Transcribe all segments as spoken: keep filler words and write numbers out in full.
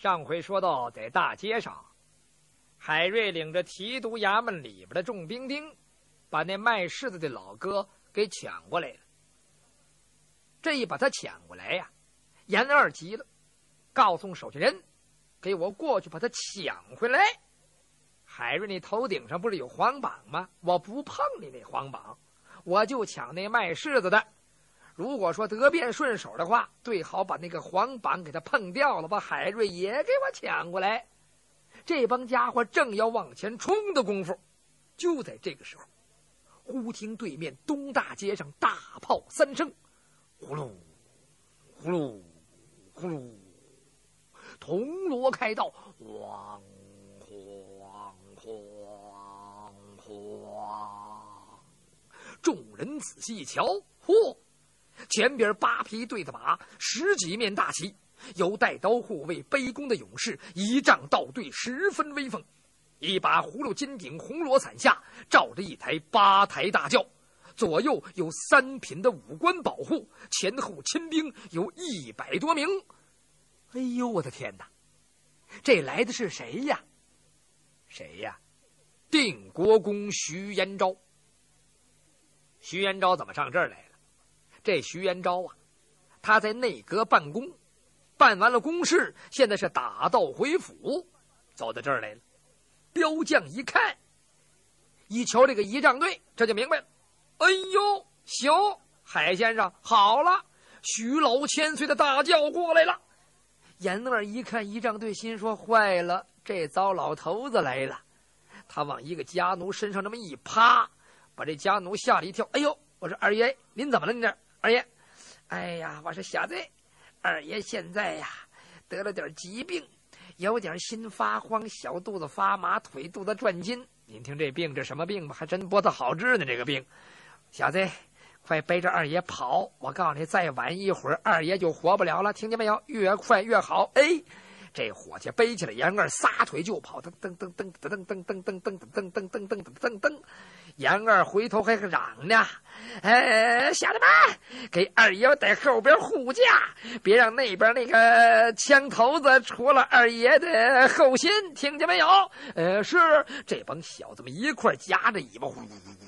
上回说到，在大街上，海瑞领着提督衙门里边的众兵丁，把那卖柿子的老哥给抢过来了。这一把他抢过来呀，严二急了，告诉手下人，给我过去把他抢回来。海瑞，你头顶上不是有黄榜吗？我不碰你那黄榜，我就抢那卖柿子的。如果说得便顺手的话，最好把那个黄榜给他碰掉了，把海瑞也给我抢过来。这帮家伙正要往前冲的功夫，就在这个时候，忽听对面东大街上大炮三声，呼噜呼噜呼噜，铜锣开道，咣咣咣咣。众人仔细一瞧，嚯！前边八匹对子马，十几面大旗，由带刀护卫背弓的勇士仪仗道队，十分威风。一把葫芦金顶红罗伞下罩着一台八抬大轿，左右有三品的武官保护，前后亲兵有一百多名。哎呦，我的天哪！这来的是谁呀？谁呀？定国公徐延昭。徐延昭怎么上这儿来了？这徐延昭啊，他在内阁办公，办完了公事，现在是打道回府，走到这儿来了。彪将一看，一瞧这个仪仗队，这就明白了。哎呦，行，海先生好了，徐老千岁的大轿过来了。严二一看仪仗队，心说坏了，这糟老头子来了。他往一个家奴身上这么一趴，把这家奴吓了一跳。哎呦，我说二爷您怎么了？您这二爷，哎呀，我说小子，二爷现在呀得了点疾病，有点心发慌，小肚子发麻，腿肚子转筋。您听这病，这什么病吧？还真不太好治呢。这个病，小子，快背着二爷跑！我告诉你，再晚一会儿，二爷就活不了了，听见没有？越快越好。哎，这伙计背起来，严二撒腿就跑，噔噔噔噔噔噔噔噔噔噔噔噔噔噔噔噔。严二回头还嚷呢，哎，小子们，给二爷在后边护驾，别让那边那个枪头子戳了二爷的后心，听见没有？呃，是。这帮小子们一块夹着尾巴，呼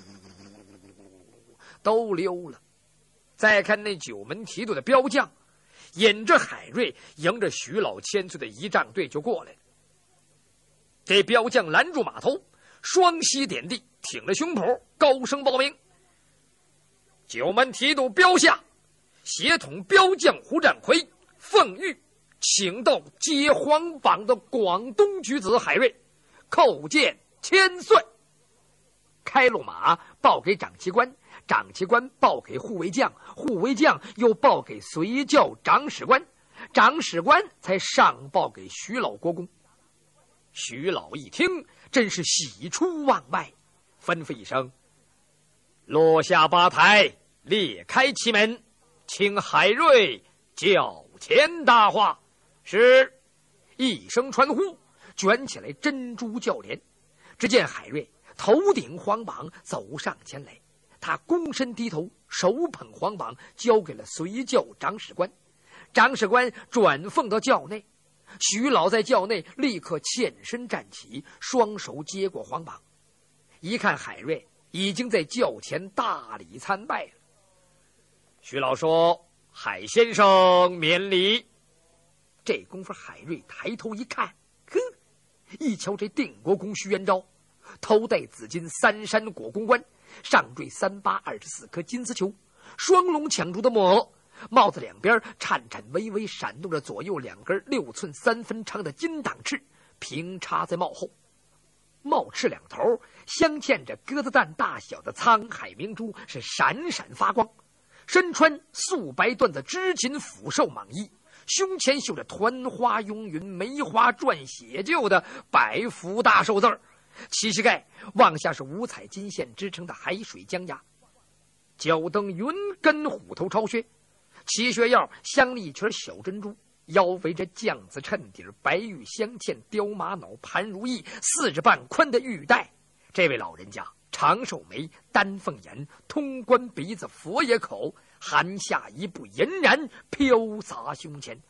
都溜了。再看那九门提督的彪将，引着海瑞，迎着徐老千岁的仪仗队就过来了。这彪将拦住马头，双膝点地，挺着胸脯，高声报名：九门提督彪下，协同彪将胡占奎、奉玉，请到接皇榜的广东举子海瑞，叩见千岁。开路马报给长旗官，长旗官报给护卫将，护卫将又报给随叫长史官，长史官才上报给徐老国公。徐老一听，真是喜出望外，吩咐一声：落下八抬，列开其门，请海瑞轿前搭话。是。一声传呼，卷起来珍珠轿帘。只见海瑞头顶黄榜走上前来，他躬身低头，手捧黄榜交给了随轿长史官。长史官转奉到轿内，徐老在轿内立刻欠身站起，双手接过黄榜。一看海瑞已经在轿前大礼参拜了。徐老说：海先生免礼。这功夫海瑞抬头一看，哼，一瞧这定国公徐延昭，头戴紫金三山果公冠，上缀三八二十四颗金丝球，双龙抢珠的木额，帽子两边颤颤巍巍闪动着左右两根六寸三分长的金档翅，平插在帽后。帽翅两头镶嵌着鸽子蛋大小的沧海明珠，是闪闪发光。身穿素白缎的织锦phủ绶蟒衣，胸前绣着团花拥云、梅花转写就的百幅大寿字儿，其膝盖往下是五彩金线织成的海水江崖，脚蹬云根虎头朝靴，齐靴腰镶了一圈小珍珠，腰围着酱子衬底，白玉镶嵌雕玛瑙盘如意，四指半宽的玉带。这位老人家长寿眉，丹凤眼，通关鼻子，佛爷口，含下一部银髯飘洒胸前，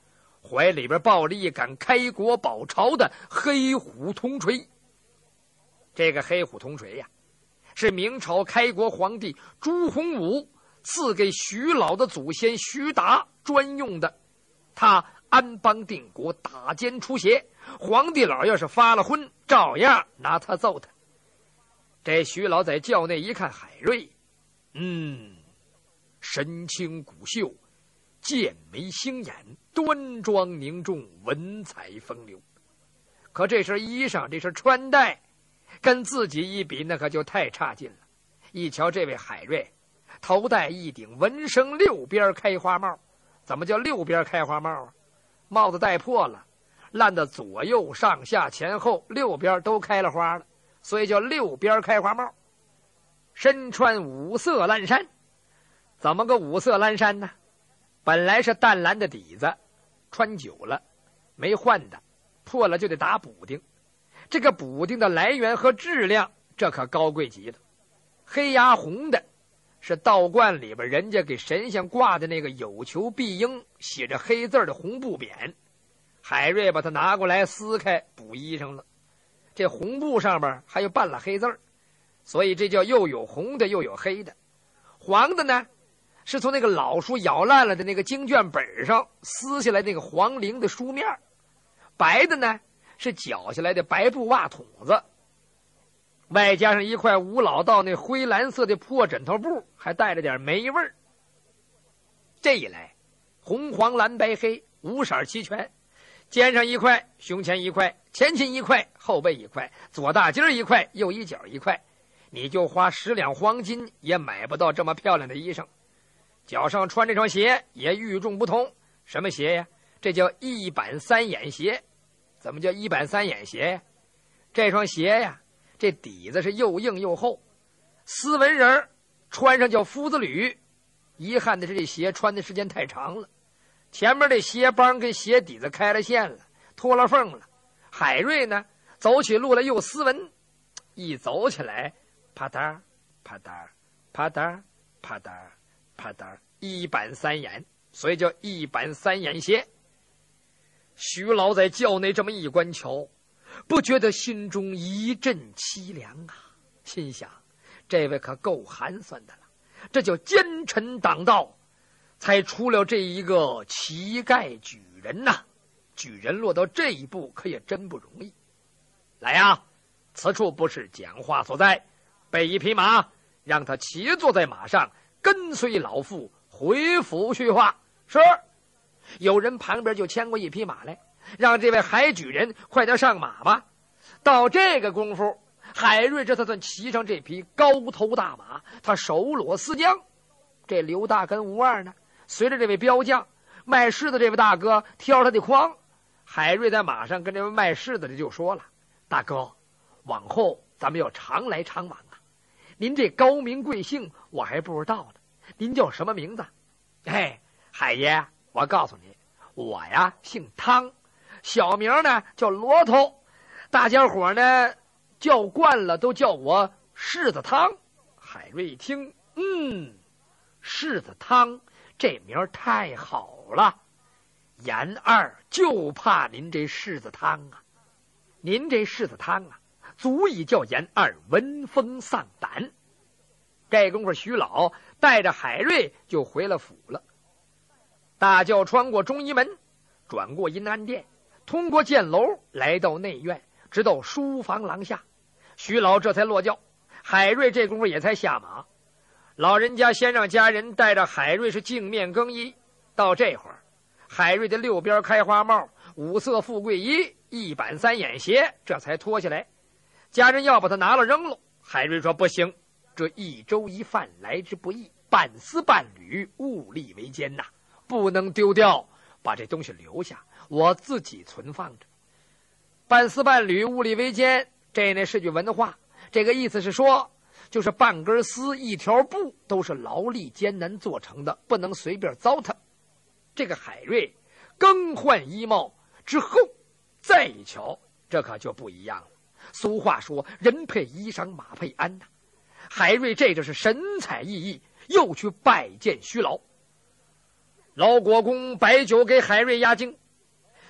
怀里边抱着一杆开国保朝的黑虎铜锤。这个黑虎铜锤呀、啊，是明朝开国皇帝朱洪武赐给徐老的祖先徐达专用的。他安邦定国，打奸除邪，皇帝老要是发了昏，照样拿他揍他。这徐老在轿内一看海瑞，嗯，神清骨秀，剑眉星眼，端庄凝重，文采风流。可这身衣裳，这身穿戴，跟自己一比，那可就太差劲了。一瞧这位海瑞，头戴一顶纹生六边开花帽。怎么叫六边开花帽啊？帽子戴破了，烂的左右上下前后六边都开了花了，所以叫六边开花帽。身穿五色蓝衫。怎么个五色蓝衫呢？本来是淡蓝的底子，穿久了没换的，破了就得打补丁。这个补丁的来源和质量，这可高贵极了。黑牙红的是道观里边人家给神仙挂的那个有求必应写着黑字的红布匾，海瑞把它拿过来撕开补衣裳了。这红布上面还有半拉黑字，所以这叫又有红的又有黑的。黄的呢，是从那个老书咬烂了的那个经卷本上撕下来那个黄绫的书面。白的呢，是绞下来的白布袜筒子，外加上一块吴老道那灰蓝色的破枕头布，还带着点霉味儿。这一来，红黄蓝白黑五色齐全，肩上一块，胸前一块，前襟一块，后背一块，左大襟一块，右衣角一块，你就花十两黄金也买不到这么漂亮的衣裳。脚上穿这双鞋也与众不同。什么鞋呀？这叫一板三眼鞋。怎么叫一板三眼鞋呀？这双鞋呀，这底子是又硬又厚，斯文人穿上叫夫子履。遗憾的是这鞋穿的时间太长了，前面这鞋帮跟鞋底子开了线了，脱了缝了。海瑞呢，走起路来又斯文，一走起来啪嗒啪嗒啪嗒啪嗒啪嗒，一板三眼，所以叫一板三眼鞋。徐老在轿内这么一观瞧，不觉得心中一阵凄凉啊，心想这位可够寒酸的了，这叫奸臣党道，才出了这一个乞丐举人呐、啊、举人落到这一步可也真不容易。来呀，此处不是讲话所在，备一匹马，让他骑坐在马上，跟随老妇回府去话。是。有人旁边就牵过一匹马来，让这位海举人快点上马吧。到这个功夫，海瑞这才算骑上这匹高头大马，他手裸丝缰。这刘大跟吴二呢，随着这位标将卖柿子这位大哥挑他的筐。海瑞在马上跟这位卖柿子的就说了：大哥，往后咱们要常来常往啊，您这高名贵姓我还不知道呢，您叫什么名字？哎，海爷，我告诉你，我呀姓汤，小名呢叫骆驼，大家伙呢叫惯了都叫我柿子汤。海瑞一听，嗯，柿子汤这名太好了，严二就怕您这柿子汤啊，您这柿子汤啊足以叫严二闻风丧胆。这功夫徐老带着海瑞就回了府了。大轿穿过中仪门，转过银安殿，通过箭楼来到内院，直到书房廊下。徐老这才落轿，海瑞这功夫也才下马。老人家先让家人带着海瑞是净面更衣。到这会儿，海瑞的六边开花帽、五色富贵衣、一板三眼鞋这才脱下来。家人要把他拿了扔了，海瑞说不行，这一粥一饭来之不易，半丝半缕物力维艰呐、啊，不能丢掉，把这东西留下，我自己存放着。半丝半缕物力维艰，这呢是句文话，这个意思是说，就是半根丝一条布都是劳力艰难做成的，不能随便糟蹋。这个海瑞更换衣帽之后再一瞧，这可就不一样了。俗话说人配衣裳马配鞍呐、啊，海瑞这就是神采奕奕，又去拜见徐老。老国公摆酒给海瑞压惊，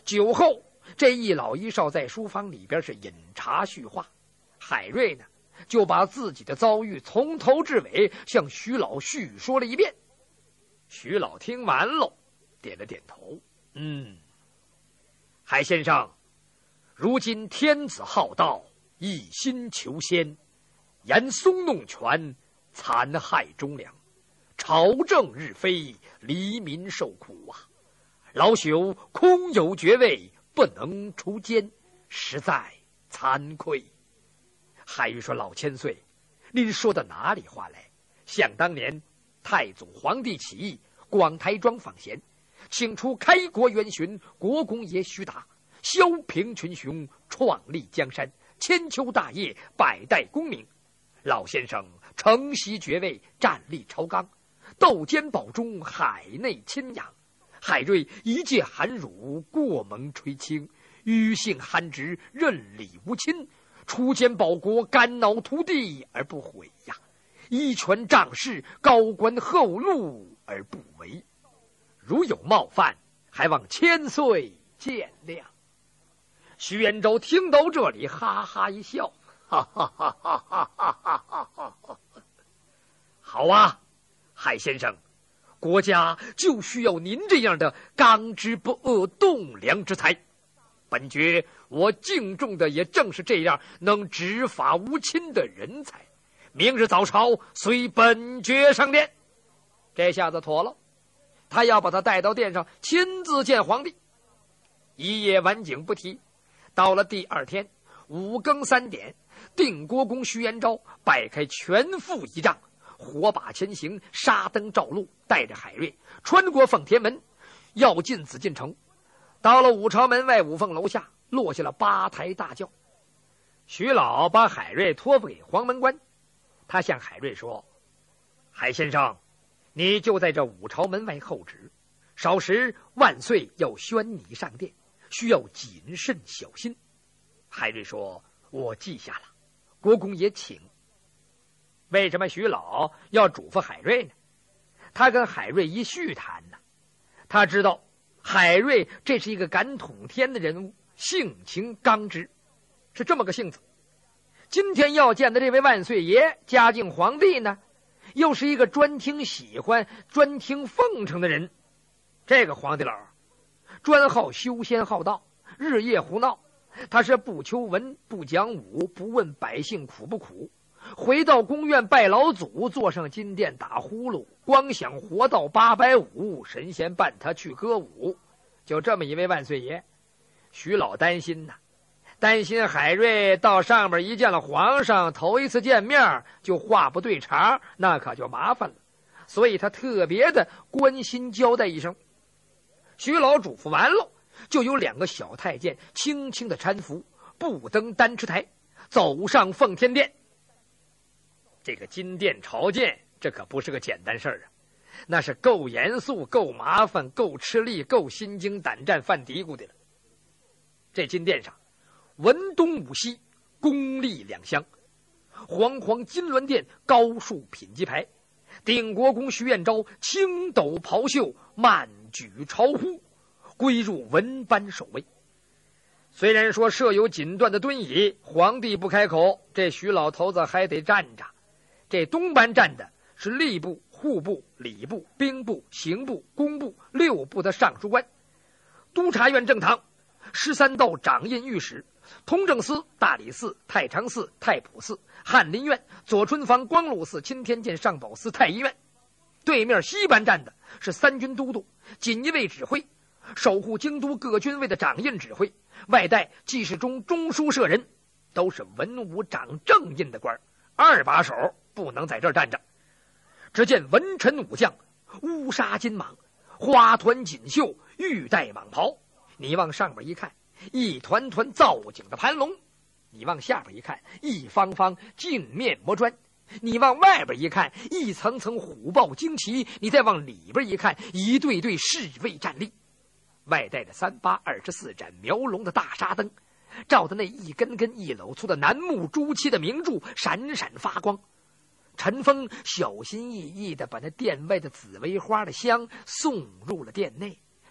酒后，这一老一少在书房里边是饮茶叙话。海瑞呢，就把自己的遭遇从头至尾向徐老叙说了一遍。徐老听完喽，点了点头，嗯，海先生，如今天子好道，一心求仙，严嵩弄权，残害忠良，朝政日非，黎民受苦啊！老朽空有爵位，不能出监，实在惭愧。海瑞说：“老千岁，您说的哪里话来？想当年，太祖皇帝起义，广台庄访贤，请出开国元勋国公爷徐达，削平群雄，创立江山，千秋大业，百代功名。老先生承袭爵位，站立朝纲，斗兼保中，海内亲养。海瑞一介寒儒，过蒙垂青，愚性憨直，任理无亲，出奸保国，肝脑涂地而不悔呀！依权仗势，高官厚禄而不为。如有冒犯，还望千岁见谅。”徐延昭听到这里，哈哈一笑，哈哈哈哈哈哈哈哈！好啊，海先生，国家就需要您这样的刚直不阿、栋梁之才。本爵我敬重的也正是这样能执法无亲的人才。明日早朝，随本爵上殿。这下子妥了，他要把他带到殿上，亲自见皇帝。一夜晚景不提，到了第二天五更三点，定国公徐延昭摆开全副仪仗，火把前行，沙灯照路，带着海瑞穿过奉天门，要进紫禁城。到了五朝门外五凤楼下，落下了八抬大轿。徐老把海瑞托付给黄门官，他向海瑞说：“海先生，你就在这五朝门外候旨，少时万岁要宣你上殿，需要谨慎小心。”海瑞说：“我记下了，国公爷请。”为什么徐老要嘱咐海瑞呢？他跟海瑞一叙谈呢，他知道海瑞这是一个敢统天的人物，性情刚直，是这么个性子。今天要见的这位万岁爷嘉靖皇帝呢，又是一个专听喜欢、专听奉承的人。这个皇帝老专好修仙好道，日夜胡闹，他是不求文不讲武，不问百姓苦不苦。回到宫院拜老祖，坐上金殿打呼噜，光想活到八百五，神仙伴他去歌舞。就这么一位万岁爷，徐老担心呐、啊，担心海瑞到上面一见了皇上，头一次见面就话不对茬，那可就麻烦了。所以他特别的关心交代一声。徐老嘱咐完了，就有两个小太监轻轻的搀扶，步登丹池台，走上奉天殿。这个金殿朝见，这可不是个简单事儿啊，那是够严肃、够麻烦、够吃力、够心惊胆战、犯嘀咕的了。这金殿上，文东武西，公立两厢，煌煌金銮殿，高树品级牌，定国公徐彦昭青斗袍袖，慢举朝呼，归入文班守卫。虽然说设有锦缎的蹲椅，皇帝不开口，这徐老头子还得站着。这东班站的是吏部、户部、礼部、兵部、刑部、工部六部的尚书官。督察院正堂，十三道掌印御史，通政司、大理寺、太常寺、太仆寺、翰林院、左春房、光禄寺、钦天监、上宝司、太医院。对面西班站的是三军都督、锦衣卫指挥，守护京都各军卫的掌印指挥，外带记事中中书舍人，都是文武掌正印的官，二把手不能在这儿站着。只见文臣武将，乌纱金蟒，花团锦绣，玉带蟒袍。你往上边一看，一团团造景的盘龙；你往下边一看，一方方镜面磨砖；你往外边一看，一层层虎豹旌旗；你再往里边一看，一对对侍卫站立。外带着三八二十四盏描龙的大纱灯，照的那一根根一篓粗的楠木朱漆的明柱闪闪发光。陈峰小心翼翼地把那殿外的紫薇花的香送入了殿内，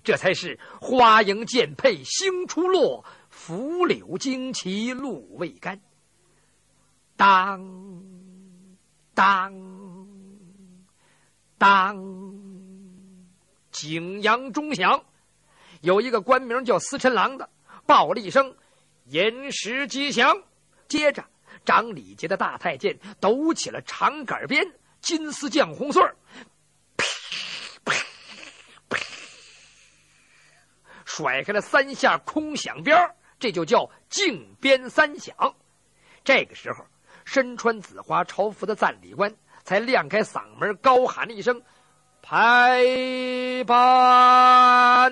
这才是花影渐配星初落，拂柳旌旗露未干。当当当，景阳钟响。有一个官名叫司晨郎的报了一声寅时吉祥，接着长李节的大太监抖起了长杆鞭，金丝绛红穗儿甩开了三下空响鞭，这就叫竞鞭三响。这个时候，身穿紫花朝服的赞礼官才亮开嗓门，高喊了一声：“排班！”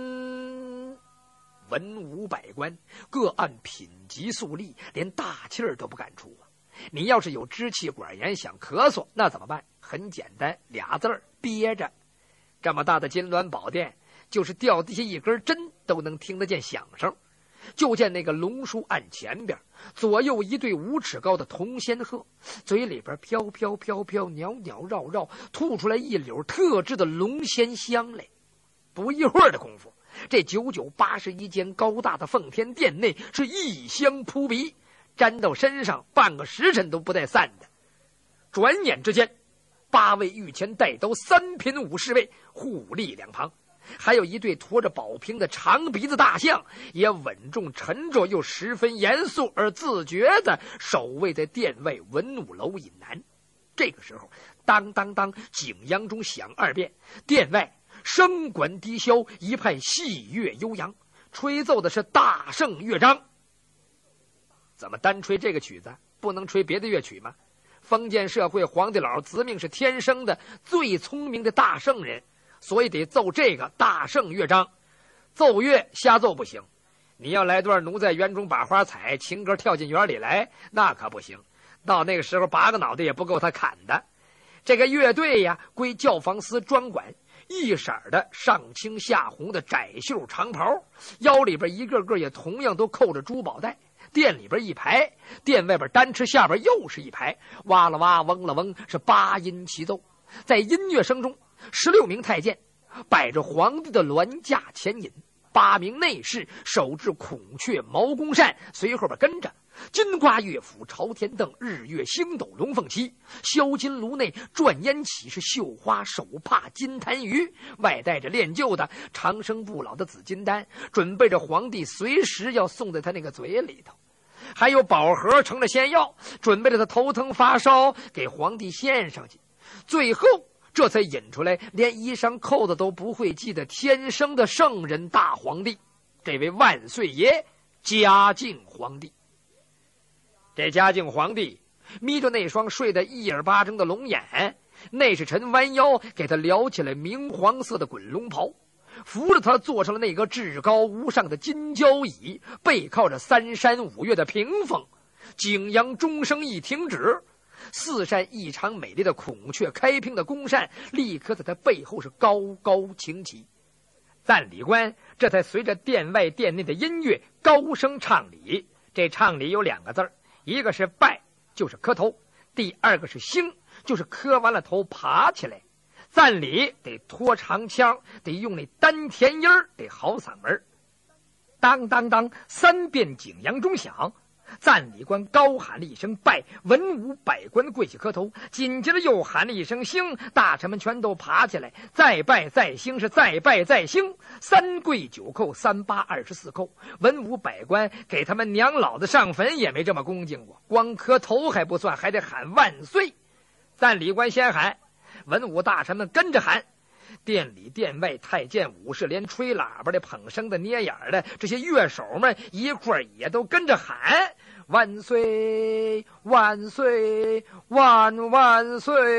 文武百官各按品级肃立，连大气儿都不敢出啊！你要是有支气管炎想咳嗽，那怎么办？很简单，俩字儿：憋着。这么大的金銮宝殿，就是掉地下一根针都能听得见响声。就见那个龙书案前边，左右一对五尺高的铜仙鹤，嘴里边飘飘飘飘，袅袅绕绕，吐出来一绺特制的龙仙香来。不一会儿的功夫，这九九八十一间高大的奉天殿内是异香扑鼻，沾到身上半个时辰都不带散的。转眼之间，八位御前带刀三品武士卫护立两旁，还有一对驮着宝瓶的长鼻子大象，也稳重沉着又十分严肃而自觉地守卫在殿外文武楼以南。这个时候，当当当，景阳钟响二遍，殿外声管低箫，一派戏乐悠扬，吹奏的是大圣乐章。怎么单吹这个曲子，不能吹别的乐曲吗？封建社会皇帝老子命是天生的最聪明的大圣人，所以得奏这个大圣乐章。奏乐瞎奏不行，你要来段奴在园中把花采，情歌跳进园里来，那可不行。到那个时候拔个脑袋也不够他砍的。这个乐队呀，归教坊司专管，一色的上青下红的窄袖长袍，腰里边一个个也同样都扣着珠宝带。殿里边一排，殿外边单池下边又是一排，哇啦哇，嗡啦嗡，是八音齐奏。在音乐声中，十六名太监摆着皇帝的銮驾前引，八名内侍手执孔雀毛公扇随后边跟着，金瓜乐府朝天凳，日月星斗龙凤旗，销金炉内转烟起，是绣花手帕金痰盂，外带着炼就的长生不老的紫金丹，准备着皇帝随时要送在他那个嘴里头。还有宝盒盛着仙药，准备着他头疼发烧给皇帝献上去。最后这才引出来连衣裳扣子都不会系的天生的圣人大皇帝，这位万岁爷嘉靖皇帝。这嘉靖皇帝眯着那双睡得一耳巴睁的龙眼，内侍臣弯腰给他撩起了明黄色的滚龙袍，扶着他坐上了那个至高无上的金交椅，背靠着三山五岳的屏风。景阳钟声一停止，四扇异常美丽的孔雀开屏的宫扇立刻在他背后是高高擎起。赞礼官这才随着殿外殿内的音乐高声唱礼。这唱礼有两个字儿，一个是拜，就是磕头；第二个是兴，就是磕完了头爬起来。赞礼得拖长腔，得用那丹田音儿，得好嗓门。当当当，三遍景阳钟响，赞礼官高喊了一声拜，文武百官跪下磕头，紧接着又喊了一声兴，大臣们全都爬起来，再拜再兴，是再拜再兴，三跪九叩，三八二十四叩。文武百官给他们娘老子上坟也没这么恭敬过，光磕头还不算，还得喊万岁。赞礼官先喊，文武大臣们跟着喊，殿里殿外太监武士，连吹喇叭的捧声的捏眼的这些乐手们一块儿也都跟着喊万岁万岁万万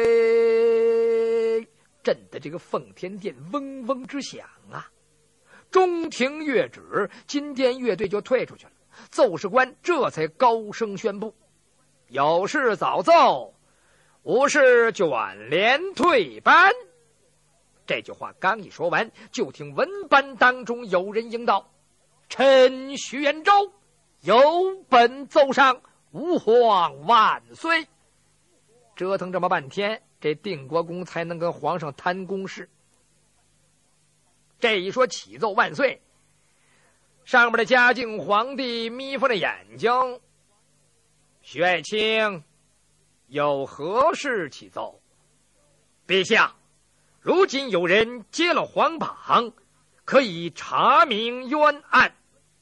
岁，震得这个奉天殿嗡嗡之响啊。中庭乐止，金殿乐队就退出去了，奏事官这才高声宣布：有事早奏，无事卷帘退班。这句话刚一说完，就听文班当中有人应道：臣徐延昭有本奏上，吾皇万岁。折腾这么半天，这定国公才能跟皇上谈公事。 这一说启奏万岁，上面的嘉靖皇帝眯缝着眼睛，徐爱卿有何事启奏？陛下，如今有人揭了皇榜，可以查明冤案。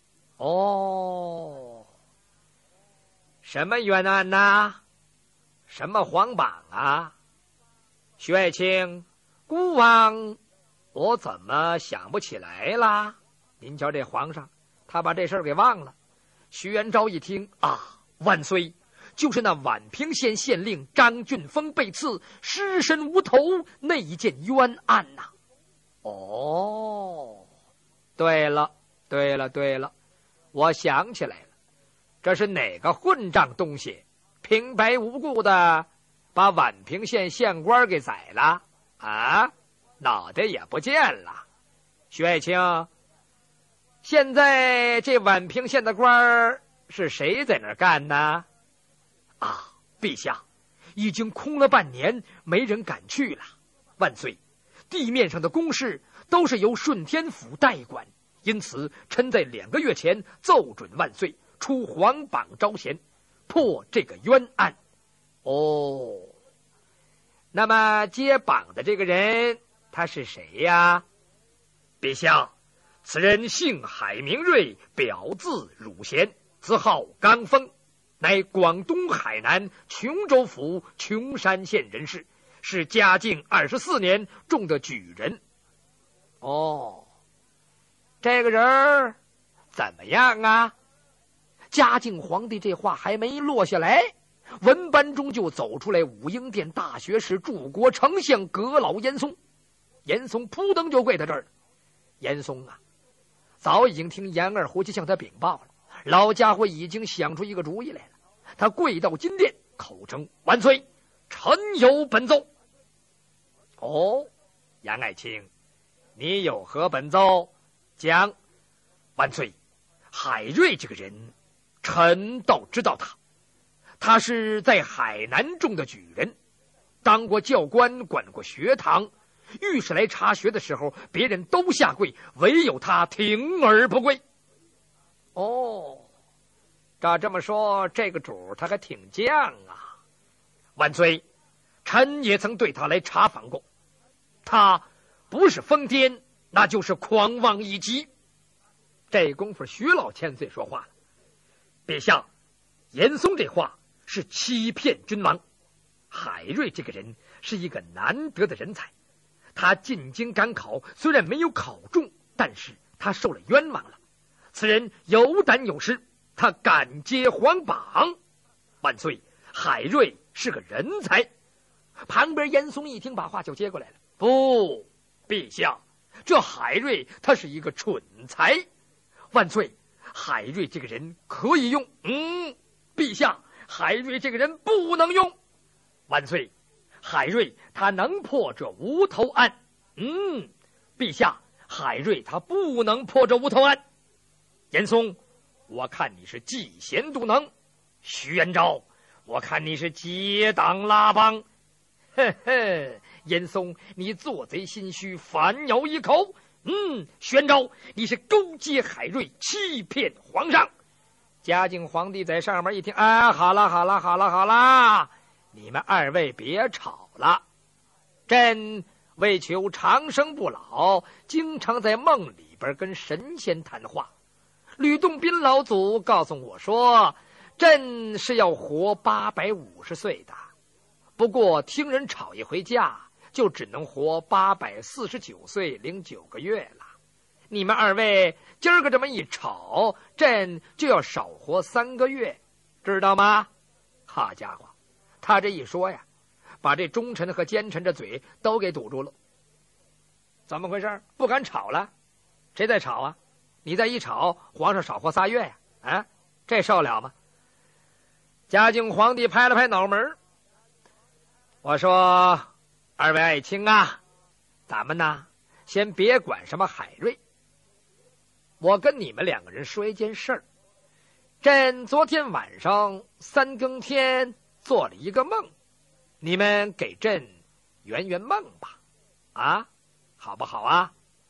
哦，什么冤案呐？什么皇榜啊？徐爱卿，孤王我怎么想不起来啦？您瞧这皇上，他把这事儿给忘了。徐元昭一听啊，万岁，就是那宛平县县令张俊峰被刺，尸身无头那一件冤案呐、啊。哦，对了，对了，对了，我想起来了，这是哪个混账东西，平白无故的把宛平县县官给宰了啊？脑袋也不见了。徐爱卿，现在这宛平县的官是谁在那儿干呢？啊，陛下，已经空了半年，没人敢去了。万岁，地面上的公事都是由顺天府代管，因此臣在两个月前奏准万岁出皇榜招贤，破这个冤案。哦，那么接榜的这个人他是谁呀？陛下，此人姓海名瑞，表字汝贤，字号刚峰，乃广东海南琼州府琼山县人士，是嘉靖二十四年中的举人。哦，这个人怎么样啊？嘉靖皇帝这话还没落下来，文班中就走出来武英殿大学士柱国丞相阁老严嵩。严嵩扑腾就跪在这儿了。严嵩啊，早已经听严二回去向他禀报了，老家伙已经想出一个主意来了。他跪到金殿，口称万岁，臣有本奏。哦，杨爱卿，你有何本奏？讲。万岁，海瑞这个人，臣倒知道他。他是在海南中的举人，当过教官，管过学堂。御史来查学的时候，别人都下跪，唯有他铤而不跪。哦，照这么说，这个主他还挺犟啊。万岁，臣也曾对他来查访过，他不是疯癫，那就是狂妄一极。这功夫徐老千岁说话了，陛下，严嵩这话是欺骗君王。海瑞这个人是一个难得的人才，他进京赶考，虽然没有考中，但是他受了冤枉了。此人有胆有识，他敢接皇榜。万岁，海瑞是个人才。旁边严嵩一听，把话就接过来了。不，陛下，这海瑞他是一个蠢才。万岁，海瑞这个人可以用。嗯，陛下，海瑞这个人不能用。万岁，海瑞他能破这无头案。嗯，陛下，海瑞他不能破这无头案。严嵩，我看你是嫉贤妒能。徐元昭，我看你是结党拉帮。呵呵，严嵩，你做贼心虚，反咬一口。嗯，徐元昭，你是勾结海瑞，欺骗皇上。嘉靖皇帝在上面一听，啊，好了好了好了好了，你们二位别吵了。朕为求长生不老，经常在梦里边跟神仙谈话。吕洞宾老祖告诉我说，朕是要活八百五十岁的，不过听人吵一回架，就只能活八百四十九岁零九个月了。你们二位今儿个这么一吵，朕就要少活三个月，知道吗？好家伙，他这一说呀，把这忠臣和奸臣的嘴都给堵住了。怎么回事？不敢吵了？谁在吵啊？你再一吵，皇上少活仨月呀！啊，这受了吗？嘉靖皇帝拍了拍脑门，我说：“二位爱卿啊，咱们呢，先别管什么海瑞。我跟你们两个人说一件事儿。朕昨天晚上三更天做了一个梦，你们给朕圆圆梦吧，啊，好不好啊？”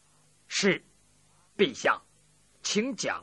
是，陛下，请讲。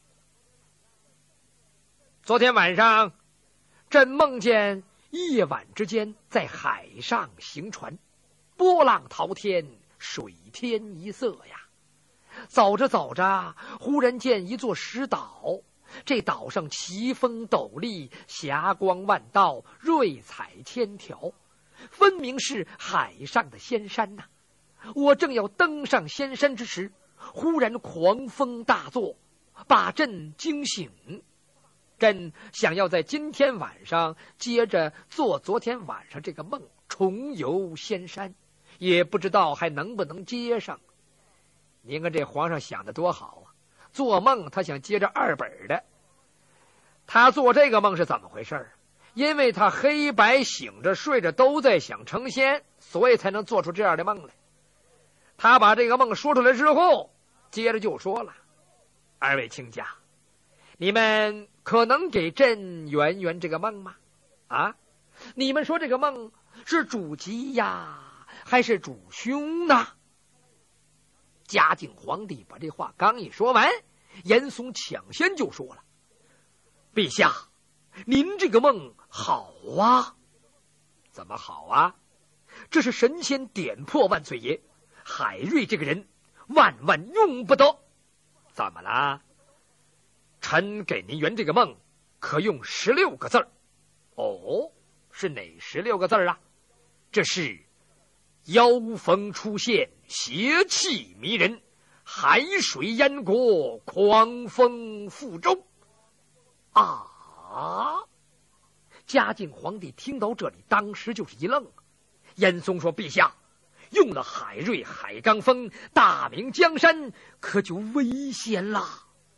昨天晚上，朕梦见夜晚之间在海上行船，波浪滔天，水天一色呀。走着走着，忽然见一座石岛，这岛上奇峰陡立，霞光万道，瑞彩千条，分明是海上的仙山呐、啊。我正要登上仙山之时，忽然狂风大作，把朕惊醒。朕想要在今天晚上接着做昨天晚上这个梦，重游仙山，也不知道还能不能接上。您看这皇上想的多好啊！做梦他想接着二本的。他做这个梦是怎么回事？因为他黑白醒着睡着都在想成仙，所以才能做出这样的梦来。他把这个梦说出来之后，接着就说了：二位卿家，你们可能给朕圆圆这个梦吗？啊，你们说这个梦是主吉呀，还是主凶呢？嘉靖皇帝把这话刚一说完，严嵩抢先就说了：陛下，您这个梦好啊。怎么好啊？这是神仙点破万岁爷，海瑞这个人万万用不得。怎么了？臣给您圆这个梦可用十六个字儿。哦，是哪十六个字儿啊？这是妖风出现，邪气迷人，海水淹国，狂风覆舟。啊！嘉靖皇帝听到这里，当时就是一愣。严嵩说：陛下，用了海瑞海刚风，大明江山可就危险了。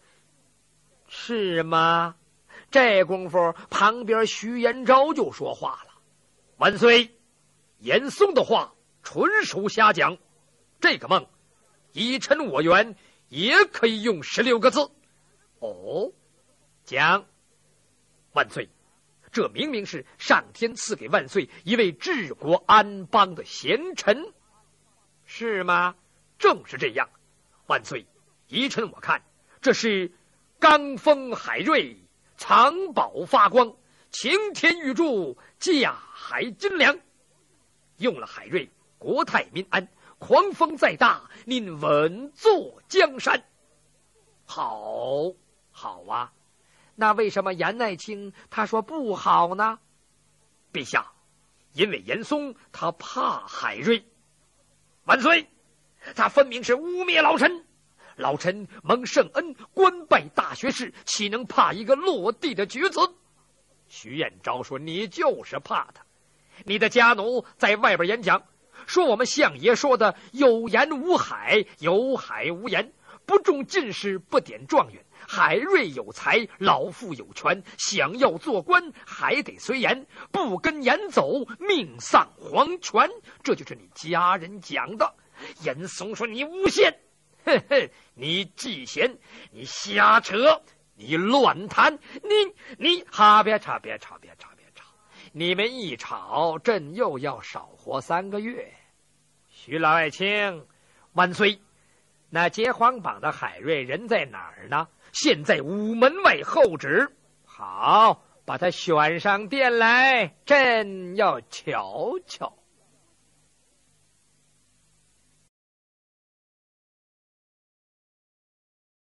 是吗？这功夫旁边徐延昭就说话了：万岁，严嵩的话纯属瞎讲，这个梦依臣我圆也可以用十六个字。哦，讲。万岁，这明明是上天赐给万岁一位治国安邦的贤臣，是吗？正是这样。万岁，依臣我看，这是刚风海瑞，藏宝发光，晴天玉柱，架海金梁。用了海瑞，国泰民安，狂风再大，您稳坐江山。好，好啊。那为什么严爱卿他说不好呢？陛下，因为严嵩他怕海瑞。万岁，他分明是污蔑老臣。老臣蒙圣恩，官拜大学士，岂能怕一个落地的举子？徐彦昭说：你就是怕他。你的家奴在外边演讲，说我们相爷说的有言无海，有海无言，不中进士，不点状元。海瑞有才，老父有权，想要做官还得随言，不跟言走，命丧黄泉。这就是你家人讲的。严嵩说：你诬陷，嘿嘿，你忌嫌，你瞎扯，你乱谈，你你哈别吵别吵别吵别吵，你们一吵，朕又要少活三个月。徐老爱卿，万岁，那结黄榜的海瑞人在哪儿呢？现在午门外候旨。好，把他选上殿来，朕要瞧瞧。